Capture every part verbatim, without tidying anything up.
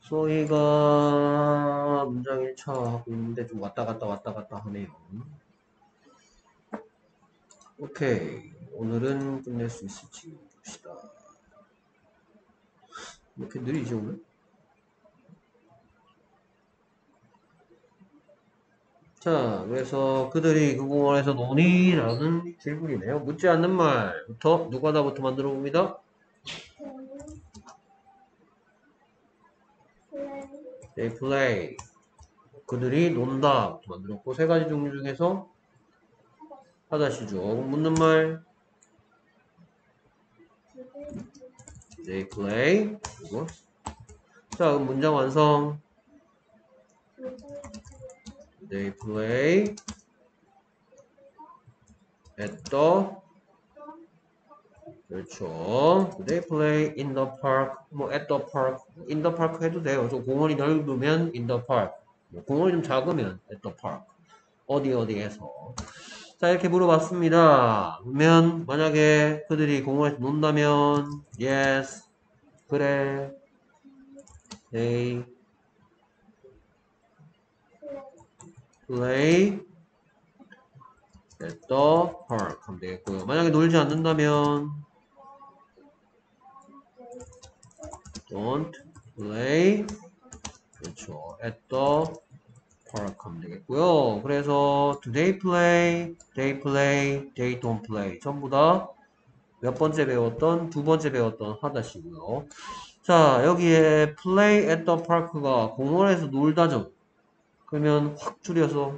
소희가 문장 일 차 하고 있는데 좀 왔다 갔다 왔다 갔다 하네요. 오케이. 오늘은 끝낼 수 있을지 봅시다. 이렇게 느리지 오늘? 자, 그래서 그들이 그 공원에서 노니? 라는 질문이네요. 묻지 않는 말부터 누가다부터 만들어 봅니다. They play. 그들이 논다. 부터 만들었고, 세 가지 종류 중에서 하다시죠. 묻는 말. They play. 그리고 자, 그럼 문장 완성. They play at the 그렇죠. They play in the park. 뭐 at the park. in the park 해도 돼요. 저 공원이 넓으면 in the park. 뭐 공원이 좀 작으면 at the park. 어디 어디에서. 자, 이렇게 물어봤습니다. 그러면 만약에 그들이 공원에서 논다면 yes. 그래. They play at the park 하면 되겠고요. 만약에 놀지 않는다면 don't play 그렇죠. at the park 하면 되겠고요. 그래서 do they play, they play, they don't play 전부 다 몇 번째 배웠던 두 번째 배웠던 하다시고요. 자, 여기에 play at the park가 공원에서 놀다죠. 그러면 확 줄여서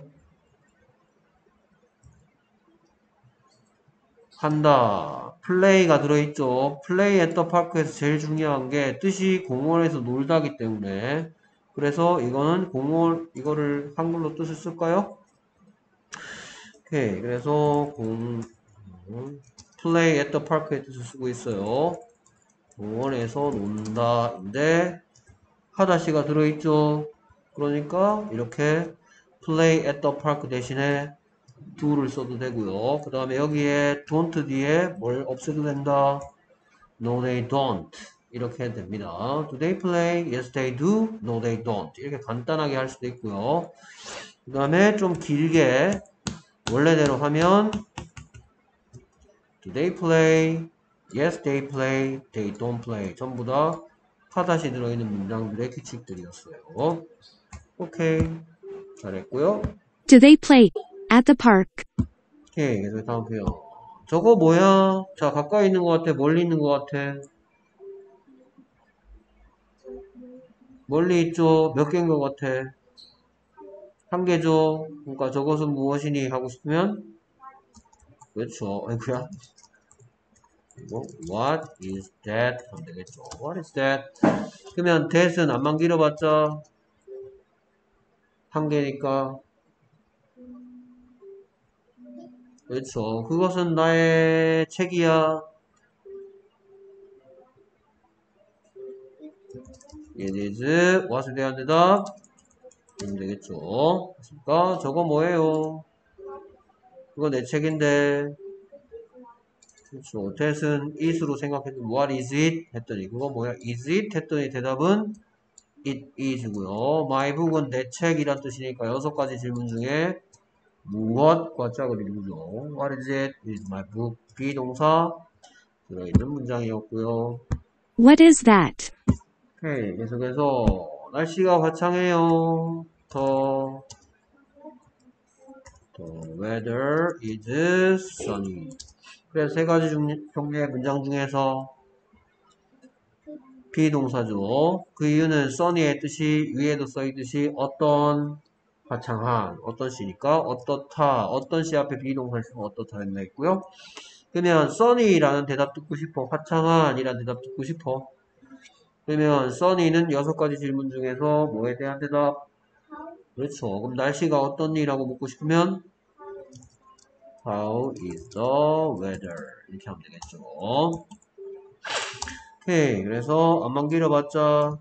한다. play가 들어있죠. play at the park에서 제일 중요한 게 뜻이 공원에서 놀다기 때문에 그래서 이거는 공원 이거를 한글로 뜻을 쓸까요? 오케이. 그래서 공 play at the park의 뜻을 쓰고 있어요. 공원에서 논다인데 하다시가 들어있죠. 그러니까 이렇게 play at the park 대신에 do를 써도 되고요. 그 다음에 여기에 don't 뒤에 뭘 없애도 된다. No, they don't. 이렇게 해도 됩니다. Do they play? Yes, they do. No, they don't. 이렇게 간단하게 할 수도 있고요. 그 다음에 좀 길게 원래대로 하면 Do they play? Yes, they play. They don't play. 전부 다 하다시 들어있는 문장들의 규칙들이었어요. 오케이. 잘했고요. Do they play at the park? 오케이. 그래서 다음 표현. 저거 뭐야? 자, 가까이 있는 것 같아? 멀리 있는 것 같아? 멀리 있죠? 몇 개인 것 같아? 한 개죠? 그러니까 저것은 무엇이니? 하고 싶으면 그렇죠. 아이고야. 그리고 What is that? 하면 되겠죠. What is that? 그러면 that은 안만 길어봤자 한 개니까 그렇죠. 그것은 나의 책이야. It is what에 대한 대답 하면 되겠죠. 그러니까 저거 뭐예요? 그거 내 책인데 그렇죠. that은 is로 생각했더니 what is it? 했더니 그거 뭐야? is it? 했더니 대답은 it is고요. my book은 내 책이란 뜻이니까 여섯 가지 질문 중에 무엇과 짝을 이루죠. What is it? is my book. 비동사 들어있는 문장이었고요. What is that? 오케이. 계속해서 날씨가 화창해요. 더 The weather is sunny. 그래서 세 가지 종류의 문장 중에서 비동사죠. 그 이유는 sunny의 뜻이 위에도 써있듯이 어떤 화창한 어떤 시니까 어떻다 어떤 시 앞에 비동사를 쓰면 어떻다 했나 있고요. 그러면 sunny라는 대답 듣고 싶어. 화창한 이라는 대답 듣고 싶어. 그러면 sunny는 여섯 가지 질문 중에서 뭐에 대한 대답? 그렇죠. 그럼 날씨가 어떤이라고 묻고 싶으면 How is the weather? 이렇게 하면 되겠죠. 오케이. 그래서 안만 길어봤자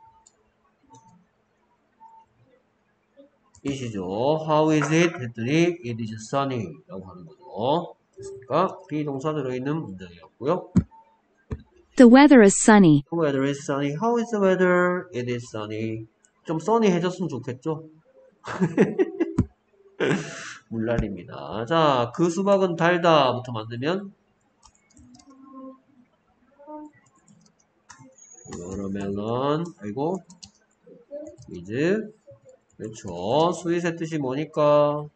it이죠. How is it? 했더니 it is sunny 라고 하는 거죠. 됐습니까? 비동사 들어있는 문장이었고요. The weather is sunny. The weather is sunny. How is the weather? It is sunny. 좀 sunny해졌으면 좋겠죠? 물날입니다. 자, 그 수박은 달다부터 만들면 watermelon, 아이고, is, 그렇죠. 스윗의 뜻이 뭐니까?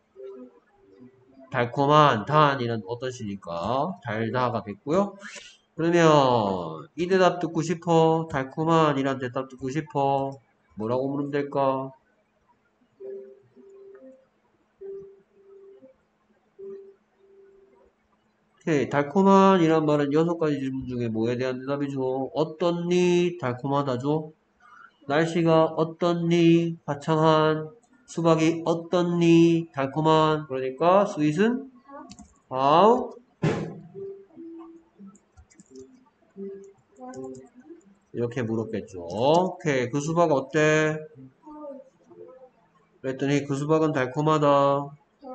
달콤한, 단이란 어떤 시니까 달다가 됐고요. 그러면 이 대답 듣고 싶어? 달콤한이란 대답 듣고 싶어? 뭐라고 물으면 될까? 오케이, 달콤한이란 말은 여섯 가지 질문 중에 뭐에 대한 대답이죠? 어떻니? 달콤하다죠? 날씨가 어떻니? 화창한. 수박이 어떻니? 달콤한. 그러니까 스윗은 how? 이렇게 물었겠죠. 오케이, 그 수박 어때? 그랬더니 그 수박은 달콤하다.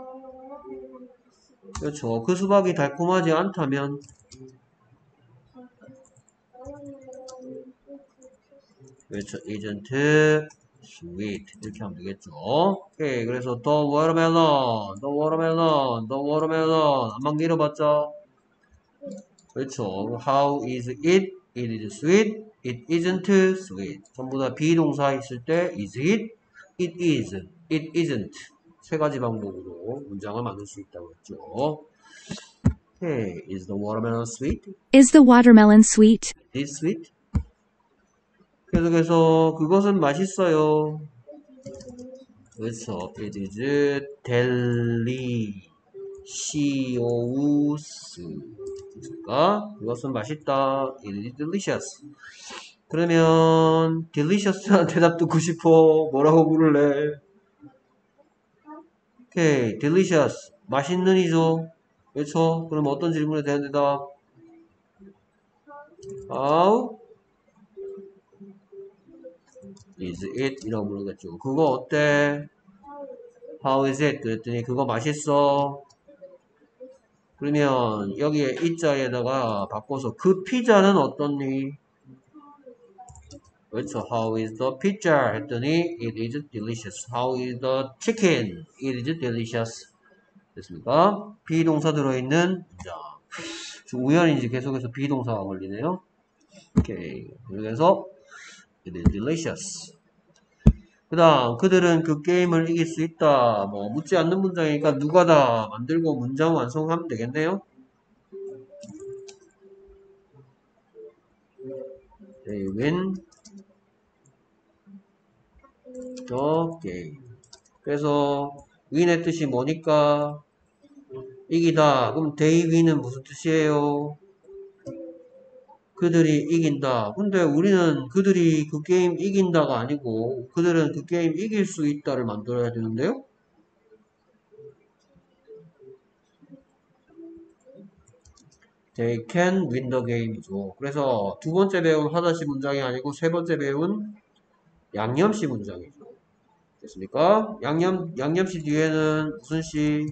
그렇죠. 그 수박이 달콤하지 않다면 그렇죠. isn't sweet 이렇게 하면 되겠죠. 오케이, 그래서 the watermelon, the watermelon, the watermelon 안만 길어봤자 그렇죠. How is it? It is sweet. It isn't sweet. 전부 다 비동사 있을 때 is it? It is. It isn't. 세 가지 방법으로 문장을 만들 수 있다고 했죠. Okay. Is the watermelon sweet? Is the watermelon sweet? It is sweet. 계속해서 그것은 맛있어요. 그렇죠. It is delicious. 그러니까 그것은 맛있다. It is delicious. 그러면 delicious한 대답 듣고 싶어. 뭐라고 부를래? 오케이, delicious. 맛있는 이죠. 그렇죠? 그럼 어떤 질문에 대한 대답? How is it? 이라고 물어보겠죠. 그거 어때? How is it? 그랬더니 그거 맛있어. 그러면 여기에 이자에다가 바꿔서 그 피자는 어떻니? 그렇죠. How is the pizza? 했더니 it is delicious. How is the chicken? It is delicious. 됐습니까? 비동사 들어있는 문장. 지금 우연인지 계속해서 비동사가 걸리네요. 오케이. 그래서 it is delicious. 그 다음 그들은 그 게임을 이길 수 있다. 뭐 묻지 않는 문장이니까 누가 다 만들고 문장 완성하면 되겠네요. They win the game. 그래서 win의 뜻이 뭐니까? 이기다. 그럼 they win은 무슨 뜻이에요? 그들이 이긴다. 근데 우리는 그들이 그 게임 이긴다가 아니고 그들은 그 게임 이길 수 있다를 만들어야 되는데요. They can win the game이죠. 그래서 두 번째 배운 하다시 문장이 아니고 세 번째 배운 양념시 문장이죠. 됐습니까? 양념, 양념시 뒤에는 무슨 시?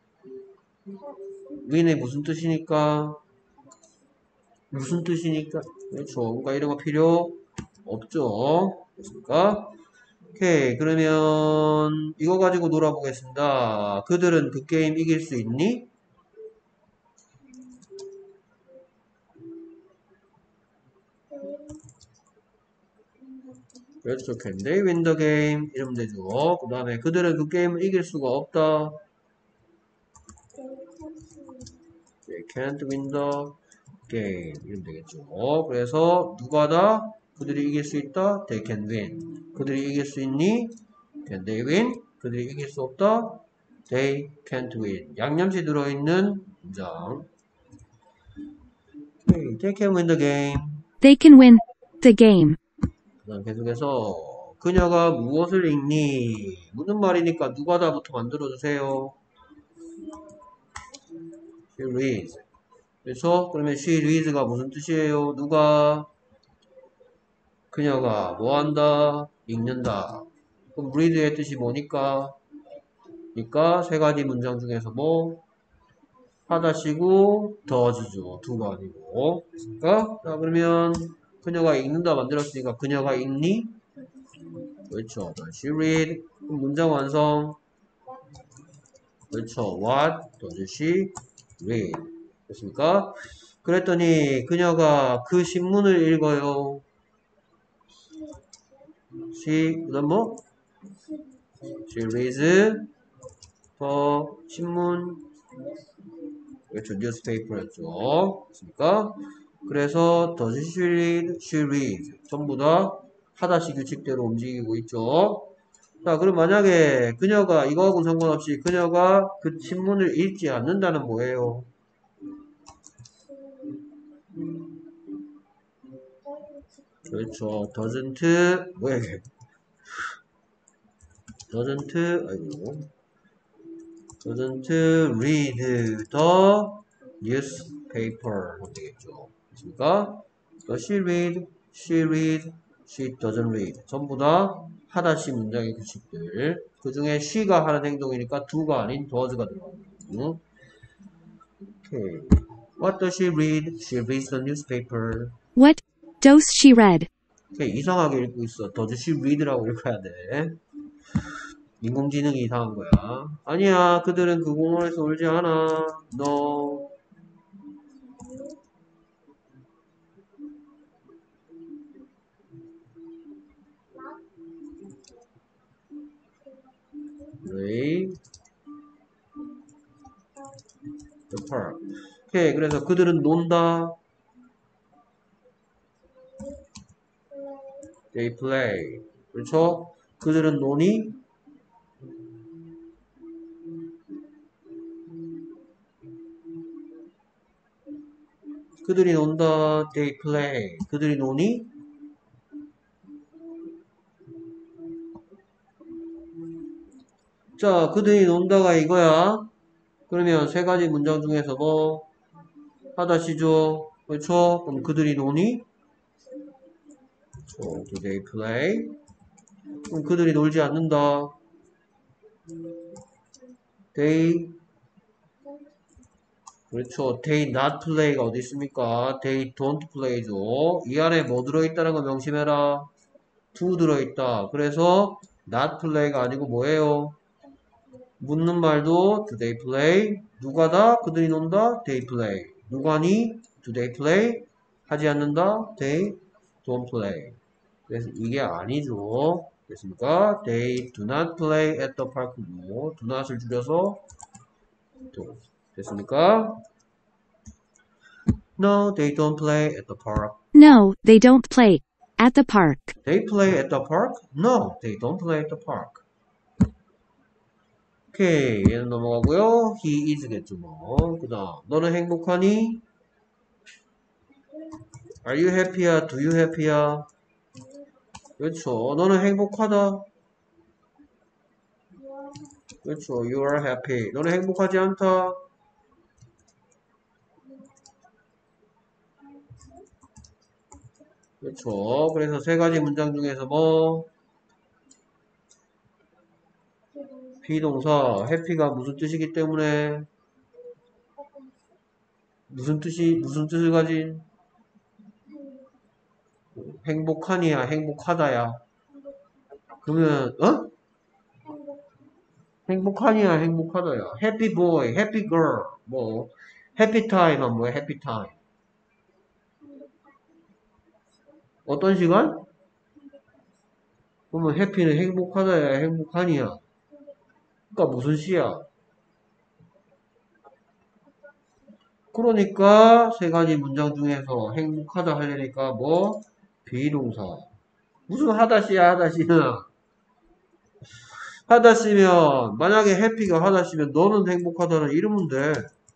win의 무슨 뜻이니까? 무슨 뜻이니까? 그렇죠. 그러니까 이런 거 필요 없죠. 됐습니까? 오케이. 그러면 이거 가지고 놀아보겠습니다. 그들은 그 게임 이길 수 있니? 그렇죠. Can they win the game? 이러면 되죠. 그 다음에 그들은 그 게임을 이길 수가 없다. They can't win the game. 이러면 되겠죠. 그래서 누가 다? 그들이 이길 수 있다. They can win. 그들이 이길 수 있니? Can they win? 그들이 이길 수 없다. They can't win. 양념시 들어있는 문장. Okay. They can win the game. They can win the game. 그 다음 계속해서 그녀가 무엇을 읽니? 묻는 말이니까 누가 다부터 만들어주세요. She reads. 그렇죠? 그러면 she reads가 무슨 뜻이에요? 누가? 그녀가 뭐 한다? 읽는다. 그럼 read의 뜻이 뭐니까? 그러니까 세 가지 문장 중에서 뭐? 하다시고 does죠. 두가 아니고. 됐습니까? 자, 그러면 그녀가 읽는다 만들었으니까 그녀가 읽니? 그렇죠. Does she read? 그럼 문장 완성. 그렇죠. What does she read? 됐습니까? 그랬더니 그녀가 그 신문을 읽어요. She, 그다음 뭐? She reads the 신문. 그렇죠. newspaper였죠. 됐습니까? 그래서 does she read? She reads. 전부 다 하다시 규칙대로 움직이고 있죠. 자, 그럼 만약에 그녀가 이거하고는 상관없이 그녀가 그 신문을 읽지 않는다는 뭐예요? 그렇죠. doesn't 뭐야 이게? doesn't 아이고 doesn't read the newspaper 하면 되겠죠. 됐습니까? does she read? she read? she doesn't read. 전부 다 하다시 문장의 규칙들. 그 중에 she가 하는 행동이니까 do가 아닌 does가 들어가거든요. 오케이. What does she read? She reads the newspaper. What does she read? 오케이. 이상하게 읽고 있어. does she read라고 읽어야 돼. 인공지능이 이상한 거야. 아니야, 그들은 그 공원에서 놀지 않아. No. Play the park. 오케이, 그래서 그들은 논다. They play. 그렇죠? 그들은 노니? 그들이 논다. They play. 그들이 노니? 자, 그들이 논다가 이거야. 그러면 세 가지 문장 중에서 뭐 하다시죠. 그렇죠? 그럼 그들이 노니? 어, do they play? 그럼 그들이 놀지 않는다. They 그렇죠. They not play가 어디 있습니까? They don't play죠. 이 안에 뭐 들어있다는 거 명심해라. to 들어있다. 그래서 not play가 아니고 뭐예요? 묻는 말도 do they play? 누가 다? 그들이 논다? They play. 누가니? Do they play? 하지 않는다? They don't play. 그래서 이게 아니죠. 됐습니까? They do not play at the park고 do not을 줄여서 do. 됐습니까? No, they don't play at the park. No, they don't play at the park. They play at the park? No, they don't play at the park. 오케이, 얘는 넘어가고요. He is겠죠 뭐. 그 다음 너는 행복하니? Are you happy야? Do you happy야? 그렇죠. 너는 행복하다. 그렇죠. You are happy. 너는 행복하지 않다. 그렇죠. 그래서 세 가지 문장 중에서 뭐 비동사 happy가 무슨 뜻이기 때문에 무슨 뜻이 무슨 뜻을 가진 행복하니야 행복하다야. 그러면 어? 행복하니야 행복하다야. happy boy, happy girl 뭐 happy time 하면 뭐야 happy time. 어떤 시간? 그러면 해피는 행복하다야 행복하니야. 그러니까 무슨 시야? 그러니까 세 가지 문장 중에서 행복하다 하려니까 뭐 비동사. 무슨 하다시야 하다시는. 하다시면 만약에 해피가 하다시면 너는 행복하다는 이러면 돼.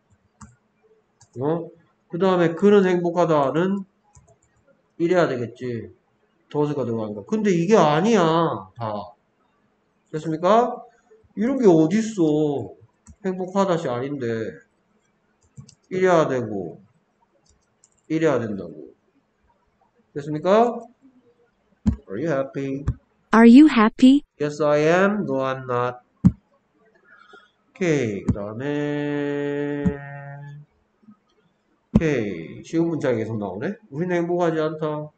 어? 그 다음에 그는 행복하다는 이래야 되겠지. does가 들어가는 거. 근데 이게 아니야. 다. 됐습니까? 이런 게 어딨어. 행복하다시 아닌데. 이래야 되고, 이래야 된다고. 됐습니까? Are you happy? Are you happy? Yes, I am. No, I'm not. 오케이. 그 다음에, 오케이. 쉬운 문장이 계속 나오네. 우리는 행복하지 않다.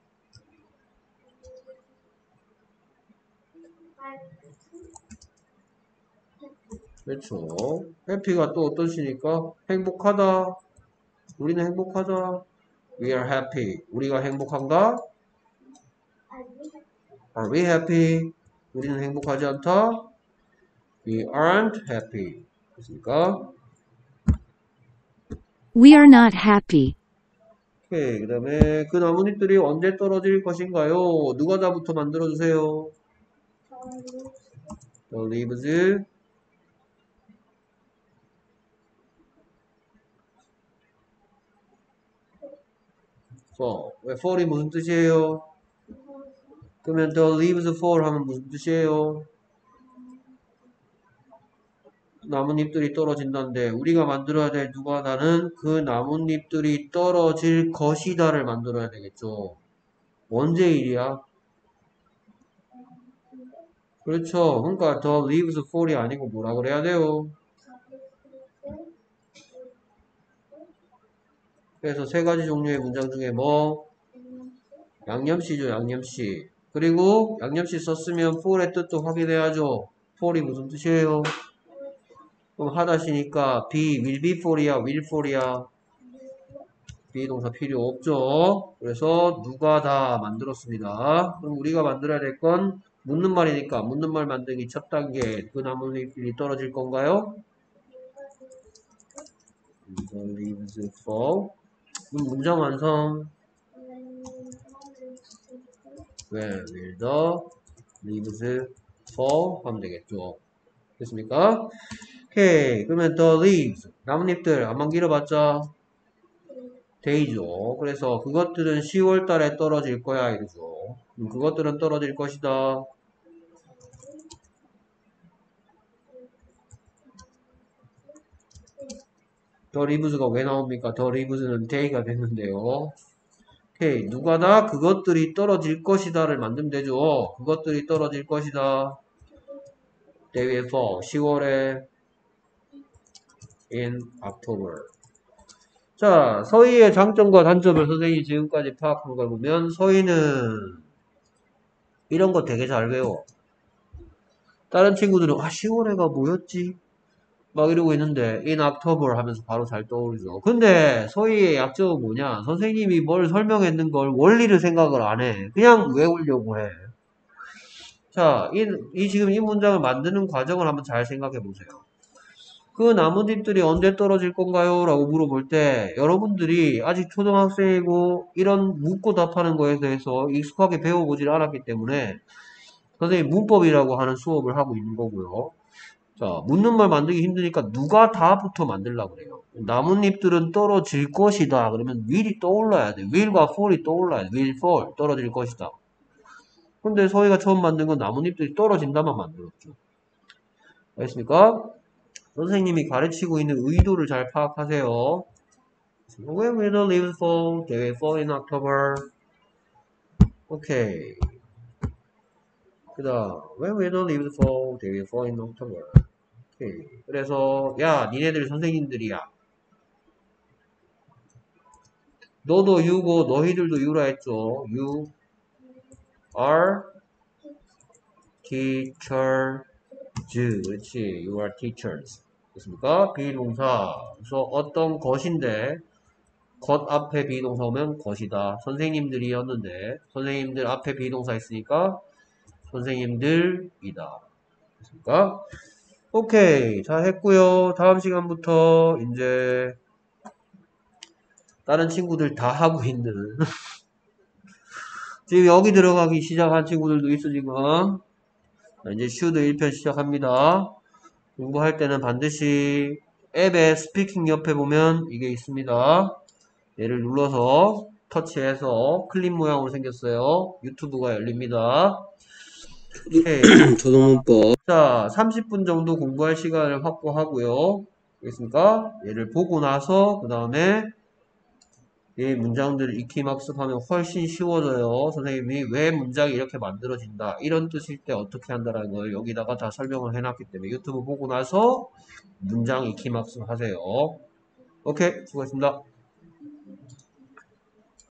그렇죠. 해피가 또 어떤 시니까 행복하다. 우리는 행복하다. We are happy. 우리가 행복한가? Are we happy? 우리는 행복하지 않다. We aren't happy. 됐습니까? We are not happy. 오케이. 그 다음에 그 나뭇잎들이 언제 떨어질 것인가요? 누가 다부터 만들어주세요. The leaves fall. 왜 fall이 무슨 뜻이에요? 그러면 the leaves fall 하면 무슨 뜻이에요? 나뭇잎들이 떨어진다는데 우리가 만들어야 될 누가 나는 그 나뭇잎들이 떨어질 것이다를 만들어야 되겠죠. 언제 일이야? 그렇죠. 그러니까 the leaves fall이 아니고 뭐라 그래야 돼요? 그래서 세 가지 종류의 문장 중에 뭐? 양념씨죠, 양념씨. 그리고 양념씨 썼으면 fall의 뜻도 확인해야죠. fall이 무슨 뜻이에요? 그럼 하다시니까 be, will be fall이야, will fall이야. 비동사 필요 없죠. 그래서 누가 다 만들었습니다. 그럼 우리가 만들어야 될 건 묻는 말이니까 묻는 말 만들기 첫 단계. 그 나뭇잎이 떨어질 건가요? The leaves fall. 그럼 문장 완성. When will the leaves fall? 하면 되겠죠. 됐습니까? 오케이. 그러면 the leaves. 나뭇잎들 안만 길어봤자 데이죠. 그래서 그것들은 시월 달에 떨어질 거야 이러죠. 음, 그것들은 떨어질 것이다. 더 리브즈가 왜 나옵니까? 더 리브즈는 데이가 됐는데요. 오케이. 누가 다 그것들이 떨어질 것이다를 만들면 되죠. 그것들이 떨어질 것이다. They will fall. 시월에 in October. 자, 서희의 장점과 단점을 선생님이 지금까지 파악한 걸 보면 서희는 이런 거 되게 잘 배워. 다른 친구들은 아 시월에가 뭐였지? 막 이러고 있는데 in October 하면서 바로 잘 떠오르죠. 근데 서희의 약점은 뭐냐? 선생님이 뭘 설명했는 걸 원리를 생각을 안 해. 그냥 외우려고 해. 자, 이, 이 지금 이 문장을 만드는 과정을 한번 잘 생각해 보세요. 그 나뭇잎들이 언제 떨어질 건가요? 라고 물어볼 때 여러분들이 아직 초등학생이고 이런 묻고 답하는 거에 대해서 익숙하게 배워보질 않았기 때문에 선생님 문법이라고 하는 수업을 하고 있는 거고요. 자, 묻는 말 만들기 힘드니까 누가 다부터 만들려고 그래요. 나뭇잎들은 떨어질 것이다. 그러면 will이 떠올라야 돼. will과 fall이 떠올라야 돼. will fall. 떨어질 것이다. 근데 서희가 처음 만든 건 나뭇잎들이 떨어진다만 만들었죠. 알겠습니까? 선생님이 가르치고 있는 의도를 잘 파악하세요. When will the leaves fall? They will fall in October. 오케이. 그 다음, when will the leaves fall? They will fall in October. 오케이. 그래서, 야, 니네들 선생님들이야. 너도 유고, 너희들도 유라 했죠. You are teachers. 그렇지. You are teachers. 됐습니까? 비동사. 그래서 어떤 것인데, 것 앞에 비동사 오면 것이다. 선생님들이었는데, 선생님들 앞에 비동사 있으니까, 선생님들이다. 됐습니까? 오케이. 잘 했고요. 다음 시간부터 이제 다른 친구들 다 하고 있는 지금 여기 들어가기 시작한 친구들도 있어 지금. 자, 이제 슈드 일 편 시작합니다. 공부할 때는 반드시 앱의 스피킹 옆에 보면 이게 있습니다. 얘를 눌러서 터치해서 클립 모양으로 생겼어요. 유튜브가 열립니다. 오케이. 조동문법. 자, 삼십 분 정도 공부할 시간을 확보하고요. 알겠습니까? 얘를 보고 나서 그 다음에 이 문장들을 익히 학습하면 훨씬 쉬워져요. 선생님이 왜 문장이 이렇게 만들어진다 이런 뜻일 때 어떻게 한다라는 걸 여기다가 다 설명을 해놨기 때문에 유튜브 보고 나서 문장 익히 학습하세요. 오케이, 수고했습니다.